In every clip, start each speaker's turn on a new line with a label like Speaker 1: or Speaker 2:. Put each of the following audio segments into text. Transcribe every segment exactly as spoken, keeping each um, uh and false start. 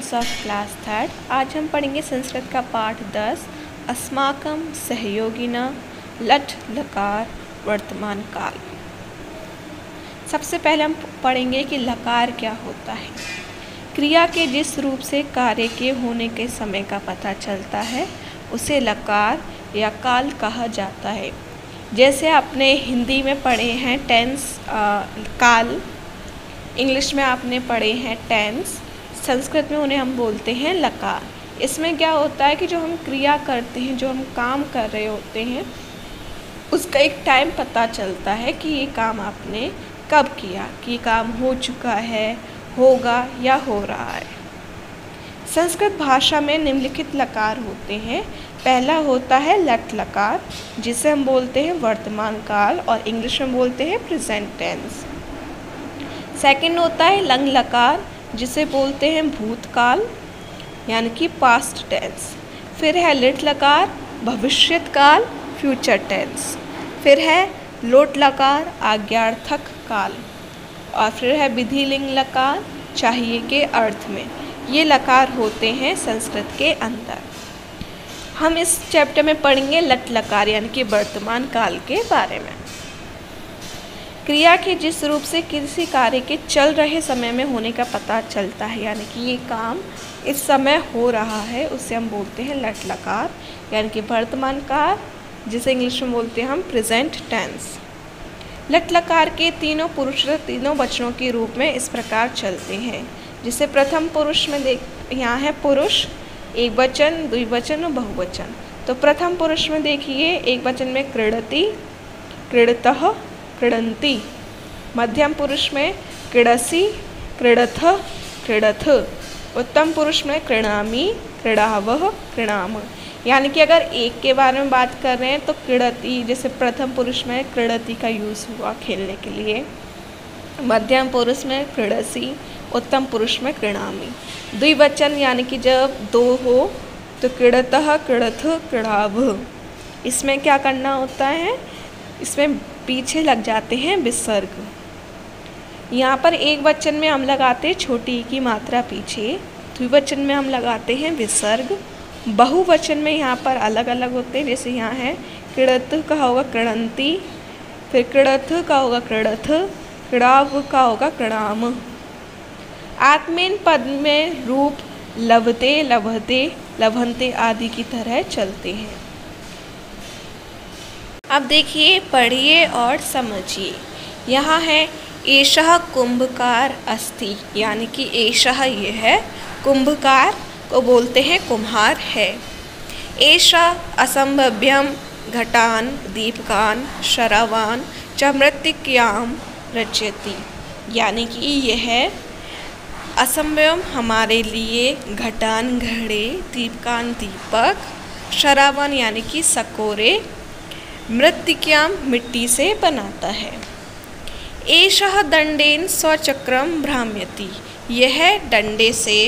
Speaker 1: Students of class third. आज हम पढ़ेंगे संस्कृत का पाठ दस, अस्माकं सहयोगिना लट् लकार वर्तमान काल। सबसे पहले हम पढ़ेंगे कि लकार क्या होता है। क्रिया के जिस रूप से कार्य के होने के समय का पता चलता है उसे लकार या काल कहा जाता है। जैसे आपने हिंदी में पढ़े हैं टेंस आ, काल, इंग्लिश में आपने पढ़े हैं टेंस, संस्कृत में उन्हें हम बोलते हैं लकार। इसमें क्या होता है कि जो हम क्रिया करते हैं, जो हम काम कर रहे होते हैं, उसका एक टाइम पता चलता है कि ये काम आपने कब किया, कि ये काम हो चुका है, होगा या हो रहा है। संस्कृत भाषा में निम्नलिखित लकार होते हैं। पहला होता है लट् लकार, जिसे हम बोलते हैं वर्तमान काल और इंग्लिश में बोलते हैं प्रेजेंट टेंस। सेकंड होता है लंग लकार, जिसे बोलते हैं भूतकाल यानी कि पास्ट टेंस। फिर है लिट् लकार, भविष्यत काल फ्यूचर टेंस। फिर है लोट लकार, आज्ञार्थक काल। और फिर है विधिलिंग लकार, चाहिए के अर्थ में। ये लकार होते हैं संस्कृत के अंदर। हम इस चैप्टर में पढ़ेंगे लट् लकार यानी कि वर्तमान काल के बारे में। क्रिया के जिस रूप से किसी कार्य के चल रहे समय में होने का पता चलता है, यानी कि ये काम इस समय हो रहा है, उसे हम बोलते हैं लट् लकार यानी कि वर्तमान काल, जिसे इंग्लिश में बोलते हैं हम प्रेजेंट टेंस। लट् लकार के तीनों पुरुष तीनों वचनों के रूप में इस प्रकार चलते हैं। जिसे प्रथम पुरुष में देख, यहाँ है पुरुष, एक वचन, द्विवचन और बहुवचन। तो प्रथम पुरुष में देखिए, एक वचन में क्रीडति, क्रीडतः, क्रीडन्ति। मध्यम पुरुष में क्रीडसि, क्रीडथ, क्रीडथ। उत्तम पुरुष में क्रीणामि, क्रीडावः, क्रीणाम। यानी कि अगर एक के बारे में बात कर रहे हैं तो क्रीडति, जैसे प्रथम पुरुष में क्रीडति का यूज़ हुआ खेलने के लिए, मध्यम पुरुष में क्रीडसि, उत्तम पुरुष में क्रीणामि। द्विवचन यानी कि जब दो हो तो क्रीडतः, क्रीडथ, क्रीडावः। इसमें क्या करना होता है, इसमें पीछे लग जाते हैं विसर्ग। यहाँ पर एक वचन में हम लगाते हैं छोटी की मात्रा पीछे, द्विवचन में हम लगाते हैं विसर्ग। बहुवचन में यहाँ पर अलग अलग होते हैं। जैसे यहाँ है क्रीडत का होगा क्रीडन्ति, फिर क्रीडथ का होगा क्रीडथ, क्रीडाव का होगा क्रीडाम। आत्मेन पद में रूप लभते, लभते, लभन्ते आदि की तरह चलते हैं। अब देखिए, पढ़िए और समझिए। यहाँ है एषः कुंभकार अस्ति, यानी कि एषः ये है, कुंभकार को बोलते हैं कुम्हार है। एषः असंभव्यम घटान दीपकान शरावान च मृत्तिकायां रचयति, यानी कि यह असंभव हमारे लिए घटान घड़े, दीपकान दीपक, शरावान यानी कि सकोरे, मृत्तिकायां मिट्टी से बनाता है। एषः दंडेन स्वचक्रम भ्राम्यति, यह डंडे से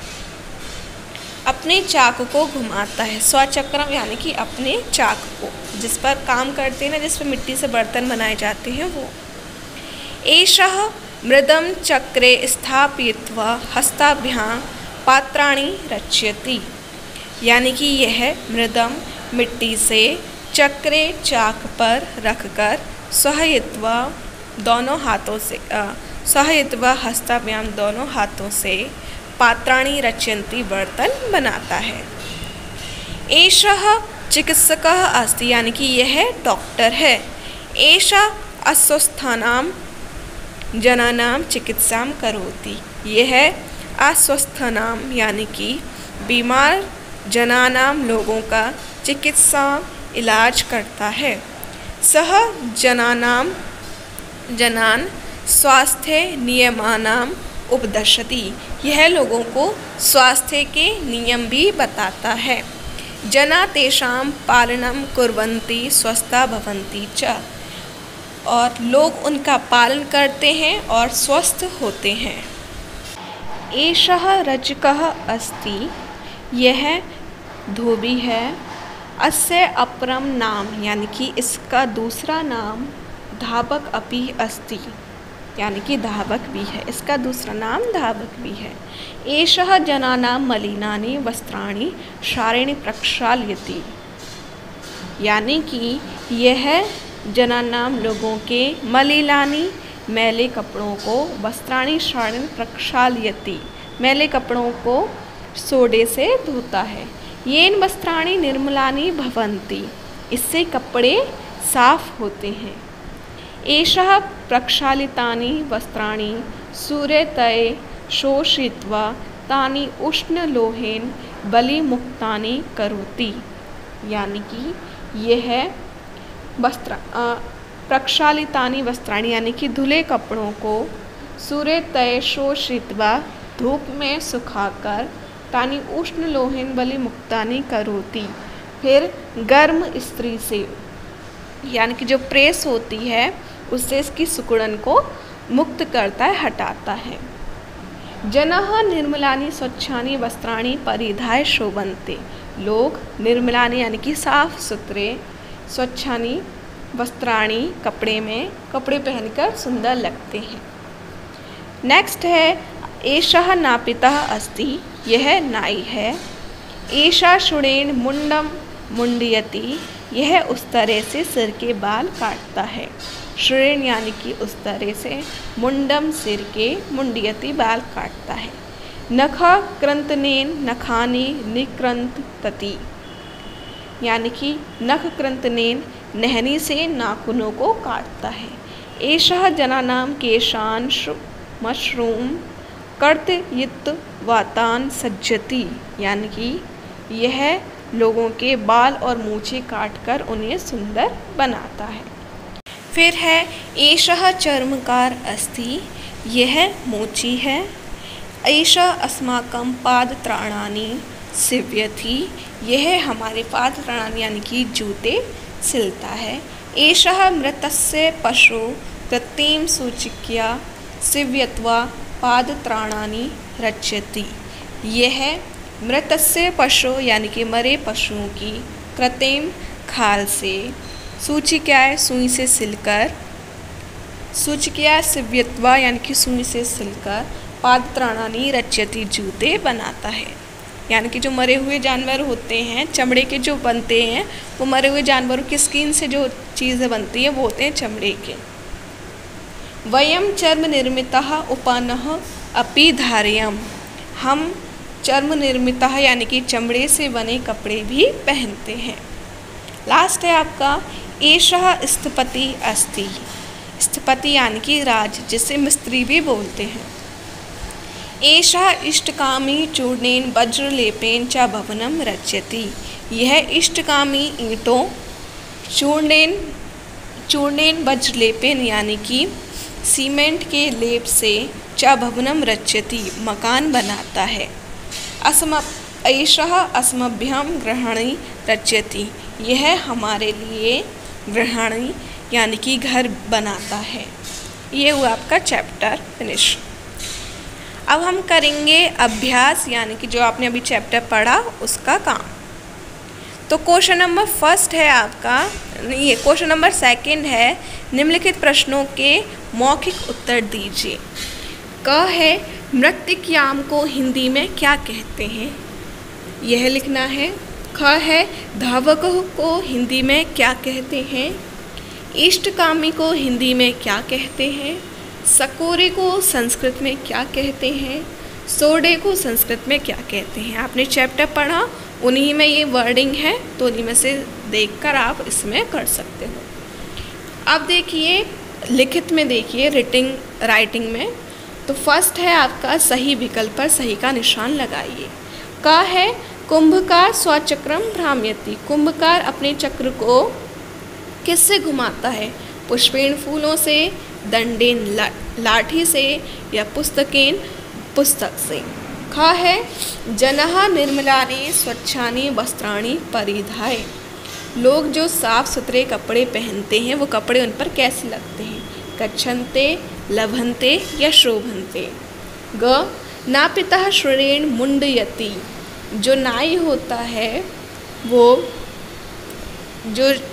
Speaker 1: अपने चाक को घुमाता है। स्वचक्रम यानी कि अपने चाक को, जिस पर काम करते हैं ना, जिस पर मिट्टी से बर्तन बनाए जाते हैं वो। एषः मृदं चक्रे स्थापयित्वा हस्ताभ्यां पात्राणि रचयति, यानी कि यह मृदम मिट्टी से चक्रे चाक पर रखकर सहयित्वा दोनों हाथों से सहयित्वा हस्ताभ्याम दोनों हाथों से पात्राणि रचयन्ति बर्तन बनाता है। एषः चिकित्सकः अस्ति, यानी कि यह डॉक्टर है। एषः अस्वस्थानां जनानां चिकित्सां करोति, यह अस्वस्थानां यानी कि बीमार जनानां लोगों का चिकित्सा इलाज करता है। सह जनानां जनान स्वास्थ्य नियमानां उपदिशति, यह लोगों को स्वास्थ्य के नियम भी बताता है। जना तेषां पालनं कुर्वन्ति स्वस्था भवन्ति च, और लोग उनका पालन करते हैं और स्वस्थ होते हैं। एषः रजकः अस्ति, यह धोबी है। अस्य अपरम नाम, यानी कि इसका दूसरा नाम धावक अपि अस्ति, यानी कि धावक भी है, इसका दूसरा नाम धावक भी है। एषः जनानां मलिनानि वस्त्राणि क्षारेण प्रक्षाल्यति, यानी कि यह जनानां लोगों के मलिनानि मैले कपड़ों को वस्त्राणि क्षारेण प्रक्षाल्यति मैले कपड़ों को सोडे से धोता है। येन वस्त्राणि निर्मलानि भवन्ति, इससे कपड़े साफ होते हैं। एषः प्रक्षालितानि वस्त्राणि सूर्यतये शोषयित्वा तानि उष्णलोहेन बलिमुक्तानि करोति, यानी कि यह वस्त्र प्रक्षालितानि वस्त्राणि यानी कि धुले कपड़ों को सूर्यतये शोषयित्वा धूप में सुखाकर तानि उष्णलोहेन बलिमुक्तानि करोति, फिर गर्म इस्त्री से यानी कि जो प्रेस होती है उससे इसकी सिकुड़न को मुक्त करता है, हटाता है। जनः निर्मलानि स्वच्छानि वस्त्राणि परिधाय शोभन्ते, लोग निर्मलानि यानी कि साफ सुथरे स्वच्छानि वस्त्राणि कपड़े में कपड़े पहनकर सुंदर लगते हैं। नेक्स्ट है एषः नापितः अस्ति, यह नाई है। एषा शूणेन मुंडम मुंडयति, यह उस तरह से सिर के बाल काटता है। श्रेण यानी कि उस तरह से, मुंडम सिर के, मुंडयति बाल काटता है। नख कृंतनेन नखानि निकृंतति, यानी कि नख कृंतनेन नहनी से नाखूनों को काटता है। एषः जनानां केशान मशरूम कर्तयित्वातान सज्जति, यानी कि यह लोगों के बाल और मूछें काटकर उन्हें सुंदर बनाता है। फिर है एषः चर्मकार अस्ति, यह मोची है। एषः अस्माकं पादत्राणानि सीव्यति, यह हमारे पादत्राणानि यानी कि जूते सिलता है। एषः मृतस्य पशु कृत्रिम सूचिक्या सीव्यत्वा पादत्राणानि रच्यति, यह मृतस्य पशु यानी कि मरे पशुओं की कृत्रिम खाल से, सूची क्या है, सुई से सिलकर, सूची क्या है, सीव्यत्वा यानी कि सुई से सिलकर पादत्राणानि रच्यति जूते बनाता है। यानी कि जो मरे हुए जानवर होते हैं, चमड़े के जो बनते हैं, वो मरे हुए जानवरों की स्किन से जो चीज़ें बनती हैं वो होते हैं चमड़े के। वयम चर्म निर्मितः उपनः अपि धारयम, हम चर्म निर्मितः यानी कि चमड़े से बने कपड़े भी पहनते हैं। लास्ट है आपका एषः स्थपति अस्ति, स्थपति यानी कि राज, जिसे मिस्त्री भी बोलते हैं। एषः इष्टकामी चूर्णेन वज्रलेपेन च भवनं रच्यति, यह इष्टकामी ईंटों चूर्णेन चूर्णेन वज्रलेपेन यानी कि सीमेंट के लेप से च भवनं रच्यति मकान बनाता है। अस्म एषः अस्मभ्यं गृहाणि रच्यति, यह हमारे लिए गृहाणि यानी कि घर बनाता है। ये हुआ आपका चैप्टर फिनिश। अब हम करेंगे अभ्यास यानी कि जो आपने अभी चैप्टर पढ़ा उसका काम। तो क्वेश्चन नंबर फर्स्ट है आपका, ये क्वेश्चन नंबर सेकंड है, निम्नलिखित प्रश्नों के मौखिक उत्तर दीजिए। क है मृत्तिकाम को हिंदी में क्या कहते हैं, यह लिखना है। ख है धावकों को हिंदी में क्या कहते हैं। इष्टकामी को हिंदी में क्या कहते हैं। सकोरे को संस्कृत में क्या कहते हैं। सोडे को संस्कृत में क्या कहते हैं। आपने चैप्टर पढ़ा, उन्हीं में ये वर्डिंग है, तो उन्हीं में से देखकर आप इसमें कर सकते हो। अब देखिए लिखित में, देखिए रिटिंग राइटिंग में, तो फर्स्ट है आपका सही विकल्प पर सही का निशान लगाइए। का है कुंभकार स्वचक्रम भ्राम्यति, कुंभकार अपने चक्र को किससे घुमाता है। पुष्पेण फूलों से, दंडेन ला, लाठी से, या पुस्तकेन पुस्तक से। ख है जनः निर्मलानि स्वच्छानि वस्त्राणि परिधाय, लोग जो साफ सुथरे कपड़े पहनते हैं वो कपड़े उन पर कैसे लगते हैं। गच्छन्ते, लभन्ते या शोभन्ते। ग नापितः श्रेण मुंडयति, जो नाई होता है वो जो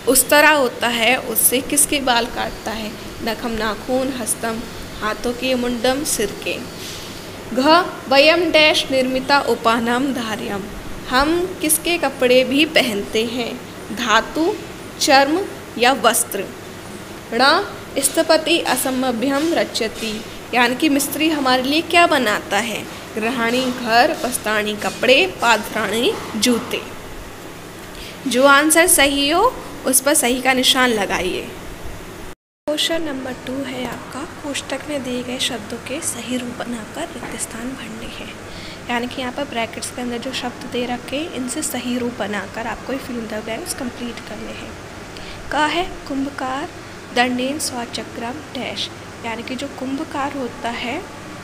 Speaker 1: उस तरह होता है उससे किसके बाल काटता है? नखम नाखून, हस्तम हाथों के, मुंडम सिर के। घ वयम डैश निर्मिता उपानम धार्यम, हम किसके कपड़े भी पहनते हैं? धातु, चर्म या वस्त्र। ण स्थपति असमभ्यम रचयति, यानी कि मिस्त्री हमारे लिए क्या बनाता है? गृहाणी घर, वस्त्राणी कपड़े, पादत्राणी जूते। जो आंसर सही हो उस पर सही का निशान लगाइए। क्वेश्चन नंबर टू है आपका, कोष्टक में दिए गए शब्दों के सही रूप बनाकर रिक्त स्थान भरने हैं। यानी कि यहाँ पर ब्रैकेट्स के अंदर जो शब्द दे रखे इनसे सही रूप बनाकर आपको ये fill in the blanks complete करने हैं। का है कुंभकार दंडेन स्वचक्रम डैश, यानी कि जो कुंभकार होता है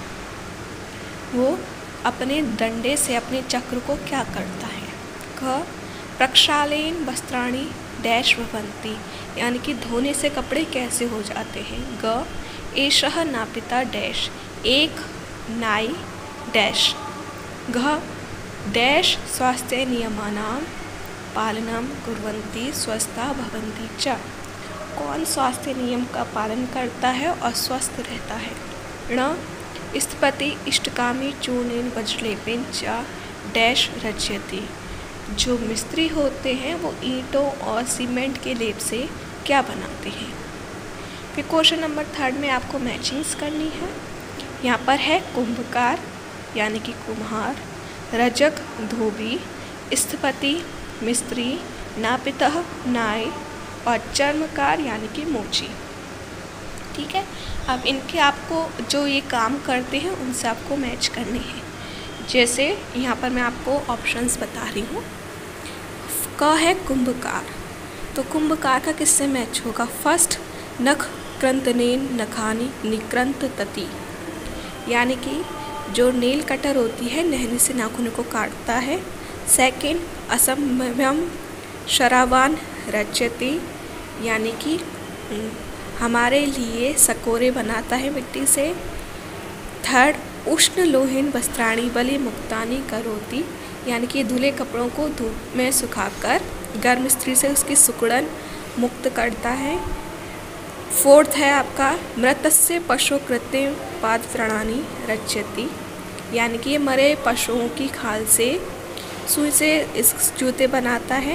Speaker 1: वो अपने डंडे से अपने चक्र को क्या करता है? क प्रक्षालन वस्त्राणी डैश भवन्ति, यानी कि धोने से कपड़े कैसे हो जाते हैं? ग एषः नापिता डैश, एक नाई डैश। घ डैश स्वास्थ्य नियमानां पालनं कुर्वन्ति स्वस्था भवन्ति च, कौन स्वास्थ्य नियम का पालन करता है और स्वस्थ रहता है? ण स्थपति इष्टकामी चूर्णेन वज्रलेपेन च डैश रचयति, जो मिस्त्री होते हैं वो ईंटों और सीमेंट के लेप से क्या बनाते हैं? फिर क्वेश्चन नंबर थर्ड में आपको मैचिंग्स करनी है। यहाँ पर है कुंभकार यानी कि कुम्हार, रजक धोबी, स्थपति मिस्त्री, नापितः नाई और चर्मकार यानी कि मोची। ठीक है, अब इनके आपको जो ये काम करते हैं उनसे आपको मैच करने हैं। जैसे यहाँ पर मैं आपको ऑप्शंस बता रही हूँ। क है कुंभकार, तो कुंभकार का किससे मैच होगा? फर्स्ट नख क्रंतनेन नखानी निक्रंत तति, यानी कि जो नेल कटर होती है नहनी से नाखूनों को काटता है। सेकेंड असम्भव्यम शरावान रचयति, यानी कि हमारे लिए सकोरे बनाता है मिट्टी से। थर्ड उष्ण लोहिन वस्त्राणी बलि मुक्तानी करोति, यानी कि धुले कपड़ों को धूप में सुखाकर गर्म स्त्री से उसकी सुकड़न मुक्त करता है। फोर्थ है आपका मृतस्य पशु कृत्रिम पादत्राणानि रचयति, यानी कि ये मरे पशुओं की खाल से सुई से इस जूते बनाता है।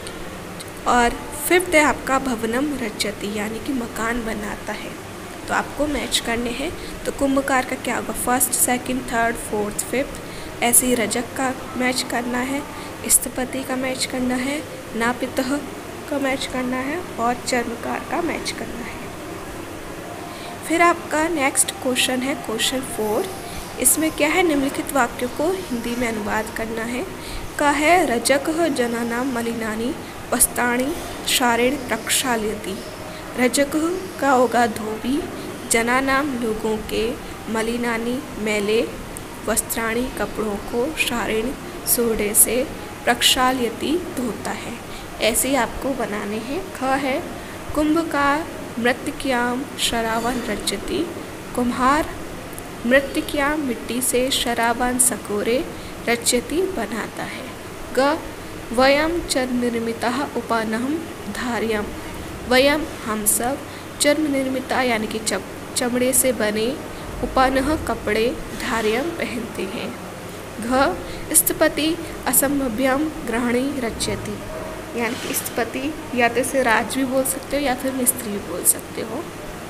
Speaker 1: और फिफ्थ है आपका भवनम रचयति, यानी कि मकान बनाता है। तो आपको मैच करने हैं। तो कुंभकार का क्या होगा? First, second, third, fourth, fifth. ऐसे ही रजक का मैच करना है, स्थपति का मैच करना है, नापितः का मैच करना है और चर्मकार का मैच करना है। फिर आपका नेक्स्ट क्वेश्चन है क्वेश्चन फोर। इसमें क्या है? निम्नलिखित वाक्यों को हिंदी में अनुवाद करना है। का है रजक जनानां मलिनानि वस्त्राणि शारेण प्रक्षालयति, रजक का होगा धोबी, जनानां लोगों के, मलिनानि मैले, वस्त्राणी कपड़ों को, शारेण सोडे से, प्रक्षालयति धोता है। ऐसे ही आपको बनाने हैं। ख है कुंभकार मृत्तिक्याम शरावन रचयति, कुम्हार मृत्तिक्या मिट्टी से शरावन सकोरे रचयति बनाता है। ग वयम चर्म निर्मितः उपानहं धार्यम, वयम हम सब, चर्म निर्मिता यानी कि चमड़े से बने, उपानह कपड़े, धार्यम पहनते हैं। घ स्थपति असम्भव्यम गृहाणी रचयति, यानी कि स्थपति या तो इसे राज भी बोल सकते हो या फिर मिस्त्री भी बोल सकते हो।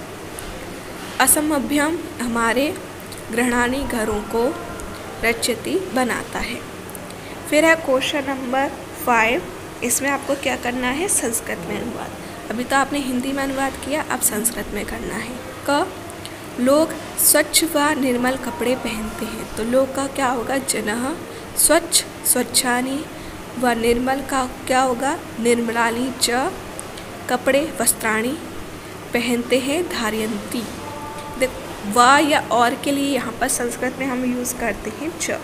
Speaker 1: असम्भव्यम हमारे गृहाणी घरों को, रचयति बनाता है। फिर है क्वेश्चन नंबर फाइव। इसमें आपको क्या करना है? संस्कृत में अनुवाद। अभी तो आपने हिंदी में अनुवाद किया, अब संस्कृत में करना है। क लोग स्वच्छ व निर्मल कपड़े पहनते हैं, तो लोग का क्या होगा? जनः स्वच्छ स्वच्छानि, व निर्मल का क्या होगा? निर्मलानि च, कपड़े वस्त्राणी पहनते हैं, धार्यन्ति। देख व या और के लिए यहाँ पर संस्कृत में हम यूज़ करते हैं च।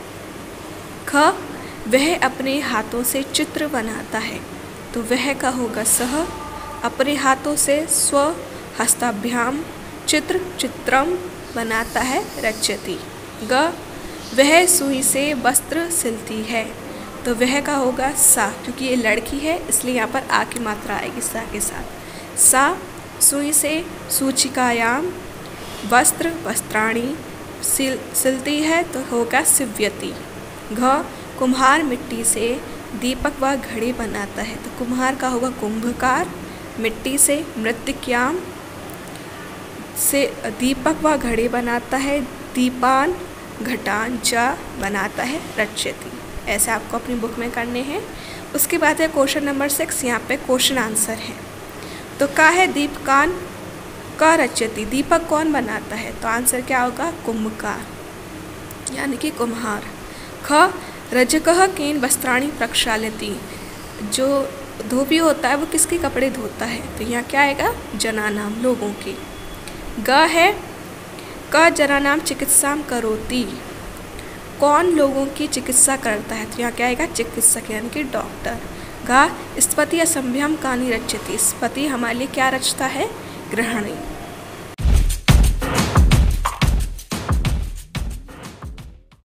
Speaker 1: ख वह अपने हाथों से चित्र बनाता है, तो वह का होगा सह, अपने हाथों से स्व हस्ताभ्याम चित्र चित्रम बनाता है, रचयति। ग वह सुई से वस्त्र सिलती है, तो वह का होगा सा, क्योंकि ये लड़की है इसलिए यहाँ पर आ की मात्रा आएगी सा के साथ। सा सुई से सूचिकायाम, वस्त्र वस्त्राणी, सिल सिलती है तो होगा सिव्यति। घ कुम्हार मिट्टी से दीपक व घड़ी बनाता है, तो कुम्हार का होगा कुंभकार। मिट्टी से मृत्तिक्याम से दीपक व घड़ी बनाता है, दीपान घटान च बनाता है रच्यति। ऐसे आपको अपनी बुक में करने हैं। उसके बाद है क्वेश्चन नंबर सिक्स, यहाँ पे क्वेश्चन आंसर है। तो का है दीपकान का रच्यति, दीपक कौन बनाता है, तो आंसर क्या होगा कुंभकार यानी कि कुम्हार। ख रजकः केन वस्त्राणि प्रक्षालयति, जो धोबी होता है वो किसके कपड़े धोता है, तो यहाँ क्या आएगा जनानाम, लोगों के। ग है क जनानाम चिकित्साम करोति, कौन लोगों की चिकित्सा करता है, तो यहाँ क्या आएगा चिकित्सक यानी कि डॉक्टर। घा स्पति असंभ्यम कानी रच्यति, स्पति हमारे लिए क्या रचता है, गृहिणी।